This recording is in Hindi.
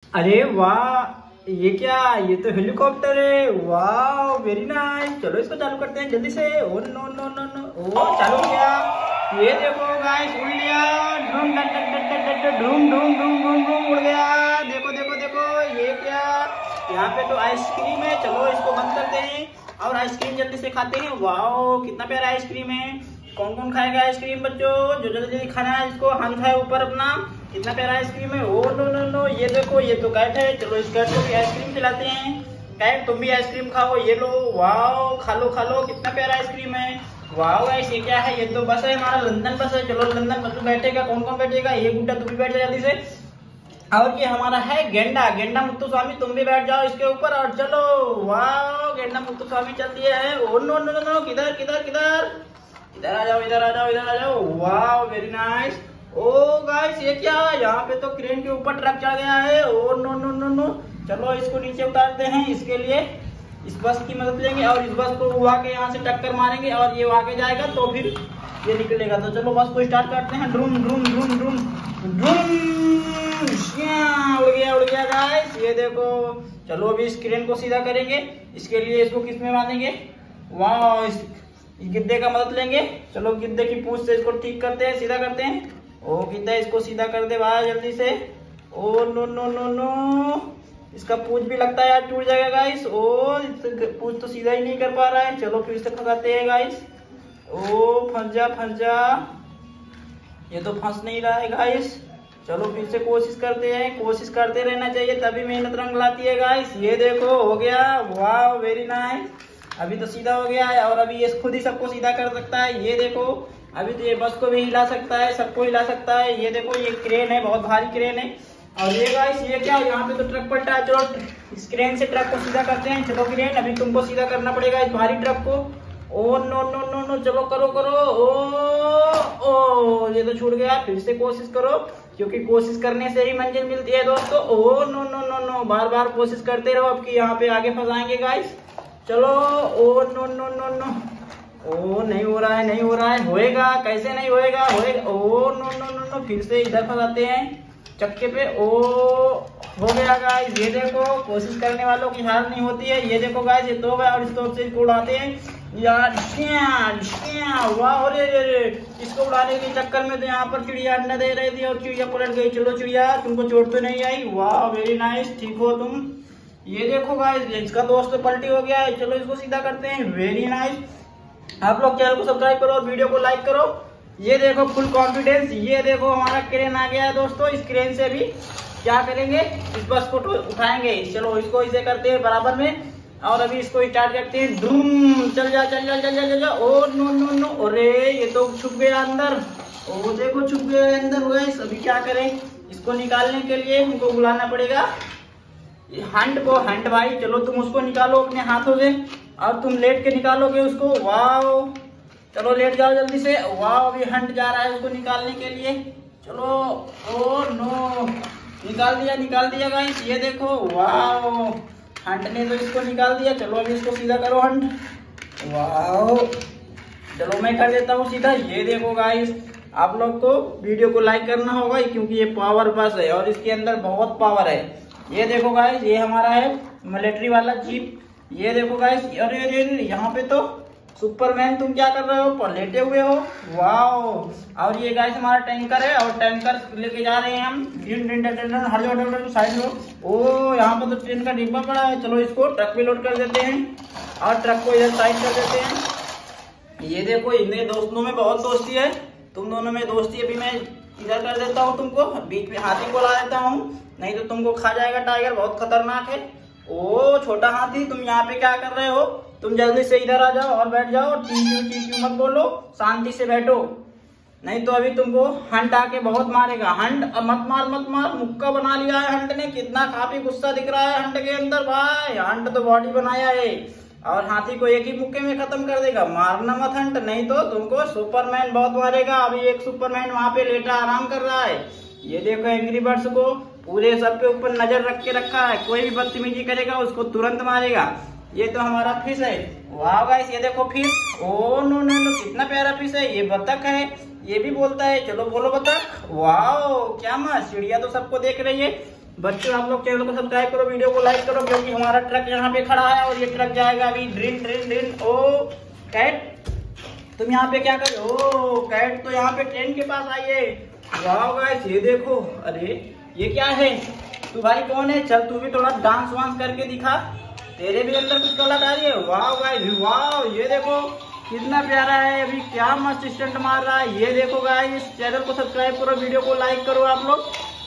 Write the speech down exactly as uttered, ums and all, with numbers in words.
अरे वाह, ये क्या, ये तो हेलीकॉप्टर है। वाह वेरी नाइस। चलो इसको चालू करते हैं जल्दी से। Oh no no no no, ओ चालू हो गया। ये देखो गाइस, उड़ लिया। ढूम ढूम ढूम ढूम ढूम ढूम उड़ गया। देखो देखो देखो, ये क्या, यहाँ पे तो आइसक्रीम है। चलो इसको बंद करते हैं और आइसक्रीम जल्दी से खाते हैं। वाह कितना प्यारा आइसक्रीम है। कौन कौन खाएगा आइसक्रीम बच्चों? जो जल्दी जल्दी खाना है इसको, हाथ उठाए ऊपर अपना। कितना प्यारा आइसक्रीम है। ओ नो नो नो, ये देखो ये तो कैट है। चलो इस कैट को भी आइसक्रीम खिलाते हैं। कैट तुम भी आइसक्रीम खाओ, ये लो। वाह खा लो खा लो, कितना प्यारा आइसक्रीम है। वाह गाइस, ये क्या है? ये तो बस है, हमारा लंदन बस है। चलो लंदन बस में बैठेगा, कौन कौन बैठेगा? ये गुड्डा तुम भी बैठ जा जल्दी से। और ये हमारा है गेंडा, गेंडा मुत्तु स्वामी, तुम भी बैठ जाओ इसके ऊपर और चलो। वाह गेंडा मुत्तु स्वामी चल दिए है। Oh no no no no, किधर किधर किधर, इधर आ जाओ इधर आ जाओ इधर आ जाओ। वाह वेरी नाइस। ओ गाइस, ये क्या, यहाँ पे तो क्रेन के ऊपर ट्रक चढ़ गया है। Oh no no no no, चलो इसको नीचे उतारते हैं। इसके लिए इस बस की मदद लेंगे और इस बस को उड़ा के यहाँ से टक्कर मारेंगे और ये आगे जाएगा तो फिर ये निकलेगा। तो चलो बस को स्टार्ट करते हैं। ड्रूम ड्रूम ड्रूम ड्रूम ड्रूम, उड़ गया उड़ गया गाइस, ये देखो। चलो अभी इस क्रेन को सीधा करेंगे। इसके लिए इसको किस में बांधेंगे? वाह, इस गिद्दे का मदद लेंगे। चलो गिद्दे की पूंछ से इसको ठीक करते हैं, सीधा करते हैं। ओ गिद्दा इसको सीधा कर दे भाई जल्दी से। Oh no no no no, इसका पूंछ भी लगता है यार टूट जाएगा गाइस। ओ पूंछ तो सीधा ही नहीं कर पा रहा है। चलो फिर से फंसाते हैं गाइस। ओ फंस जा फंस जा, ये तो फंस नहीं रहा है गाइस। चलो फिर से कोशिश करते हैं, कोशिश करते रहना चाहिए तभी मेहनत रंग लाती है गाइस। ये देखो हो गया। वाह वेरी नाइस, अभी तो सीधा हो गया है और अभी ये खुद ही सबको सीधा कर सकता है। ये देखो अभी तो ये बस को भी हिला सकता है, सबको हिला सकता है। ये देखो ये क्रेन है, बहुत भारी क्रेन है। और ये गाइस, ये क्या, यहाँ पे तो ट्रक पलटा है। चलो इस क्रेन से ट्रक को सीधा करते हैं। चलो क्रेन, अभी तुमको सीधा करना पड़ेगा इस भारी ट्रक को। Oh no no no no, चलो करो करो। ओ ओ, ये तो छूट गया। फिर से कोशिश करो, क्योंकि कोशिश करने से ही मंजिल मिलती है दोस्तों। Oh no no no no, बार बार कोशिश करते रहो, अब की यहाँ पे आगे फंसाएंगे गाइस। चलो। Oh no no no no, ओ नहीं हो रहा है नहीं हो रहा है, होएगा कैसे नहीं होएगा, होएगा। Oh no no no no, फिर से इधर फंसाते हैं चक्के पे। ओ हो गया गाइस, ये देखो कोशिश करने वालों की हार नहीं होती है। ये देखो गाइस, ये तो गया और इस तौर से इसको उड़ाते हैं यार। वाह, अरे अरे, इसको उड़ाने के चक्कर में तो यहाँ पर चिड़िया अंडा दे रही थी और चिड़िया पलट गई। चलो चिड़िया, तुमको चोट तो नहीं आई? वाह वेरी नाइस, ठीक हो तुम। ये देखो गाइस, इसका दोस्त तो पलटी हो गया है। चलो इसको सीधा करते हैं। Very nice. आप लोग चैनल को सब्सक्राइब करो और वीडियो को लाइक करो। ये देखो फुल कॉन्फिडेंस। ये देखो हमारा क्रेन आ गया है दोस्तों। इस क्रेन से भी क्या करेंगे, इस बस को उठाएंगे। चलो इसको इसे करते हैं बराबर में और अभी इसको स्टार्ट करते हैं। धूम, चल जा चल जा चल जा चल जा। ओ नो नो नो, अरे ये तो छुप गया अंदर। ओ देखो छुप गया अंदर गाइस। अभी क्या करें, इसको निकालने के लिए हमको बुलाना पड़ेगा हंट को। हंट भाई, चलो तुम उसको निकालो अपने हाथों से और तुम लेट के निकालोगे उसको। वाह, चलो लेट जाओ जल्दी से। वाह, अभी हंट जा रहा है उसको निकालने के लिए। चलो। ओ नो, निकाल दिया निकाल दिया गाइस, ये देखो। वाह, हंट ने तो इसको निकाल दिया। चलो अभी इसको सीधा करो हंट। वाह, चलो मैं कर देता हूँ सीधा। ये देखो गाइस, आप लोग को वीडियो को लाइक करना होगा क्योंकि ये पावर बस है और इसके अंदर बहुत पावर है। ये देखो गाइस, ये हमारा है मिलिट्री वाला जीप। ये देखो गाइस, अरे अरे यहाँ पे तो सुपरमैन, तुम क्या कर रहे हो, लेटे हुए हो। वाह, और ये गाइस हमारा टैंकर है और टैंकर लेके जा रहे हैं हम। हर जगह साइड में। ओ यहाँ पर तो ट्रेन का डिब्बा पड़ा है। चलो इसको ट्रक पे लोड कर देते हैं और ट्रक को इधर साइड कर देते हैं। ये देखो इनमें दोस्तों में बहुत दोस्ती है, तुम दोनों में दोस्ती। अभी मैं इधर कर देता हूँ, तुमको बीच में हाथी को ला देता हूँ, नहीं तो तुमको खा जाएगा टाइगर, बहुत खतरनाक है। ओ छोटा हाथी, तुम यहाँ पे क्या कर रहे हो? तुम जल्दी से इधर आ जाओ और बैठ जाओ। टीक्यू टीक्यू मत बोलो, शांति से बैठो, नहीं तो अभी तुमको हंट आके बहुत मारेगा। हंट मत मार मत मार, मुक्का बना लिया है हंट ने। कितना काफी गुस्सा दिख रहा है हंट के अंदर भाई। हंट तो बॉडी बनाया है और हाथी को एक ही मुक्के में खत्म कर देगा। मारना मत हंट, नहीं तो तुमको सुपरमैन बहुत मारेगा। अभी एक सुपरमैन वहां पे लेटा आराम कर रहा है। ये देखो एंग्री बर्ड्स को पूरे सबके ऊपर नजर रख के रखा है, कोई भी बदतमीजी करेगा उसको तुरंत मारेगा। ये तो हमारा फिश है। वाह गाइस, ये देखो fish. Oh no no no, कितना प्यारा फिश है। ये बतख है, ये भी बोलता है। चलो बोलो बतख। वाह क्या मस्त, चिड़िया तो सबको देख रही है। बच्चों आप लोग चैनल को सब्सक्राइब करो, वीडियो को लाइक करो, क्योंकि हमारा ट्रक यहाँ पे खड़ा है और ये ट्रक जाएगा अभी drill drill drill. Oh cat तुम यहाँ पे क्या कर रहे हो? कैट तो यहाँ पे ट्रेन के पास आई है। वाह गाइस ये देखो, अरे ये क्या है? तू भाई कौन है? चल तू भी थोड़ा डांस वांस करके दिखा, तेरे भी अंदर कुछ कलाकारी है। वाह गाइस वाह, ये देखो कितना प्यारा है, अभी क्या मस्त स्टंट मार रहा है। ये देखो गाइस, चैनल को सब्सक्राइब करो, वीडियो को लाइक करो आप लोग।